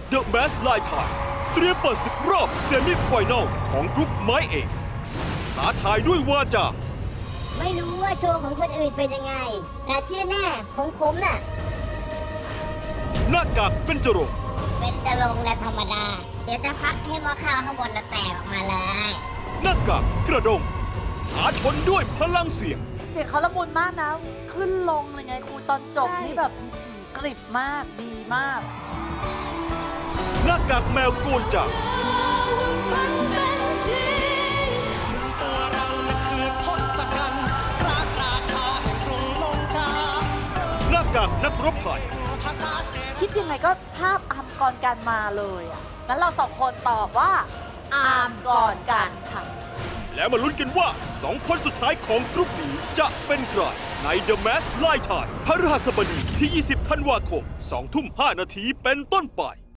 The Mask ลายไทยเตรียมเปิดศึกรอบเซมิไฟแนลของกรุ๊ปไม้เอกท้าทายด้วยวาจาไม่รู้ว่าโชว์ของคนอื่นเป็นยังไงแต่ที่แน่ของผมน่ะหน้ากากเป็นจรงและธรรมดาเดี๋ยวจะพักให้หม้อข้าวข้างบนแตกออกมาเลยหน้ากากกระดงท้าชนด้วยพลังเสียงเขาละมุนมากนะขึ้นลงเลยไงครูตอนจบนี่แบบกริบมากดีมากหน้ากากแมวโกนจับหน้ากากนักรบไทยคิดยังไงก็ภาพอาร์มก่อนการมาเลยอ่ะงั้นเราสองคนตอบว่าอาร์มก่อนการค่ะแล้วมาลุ้นกันว่า2คนสุดท้ายของกรุ๊ปนี้จะเป็นใครใน The Mask ลายไทยพฤหัสบดีที่ 20 ธันวาคม 20:05 เป็นต้นไป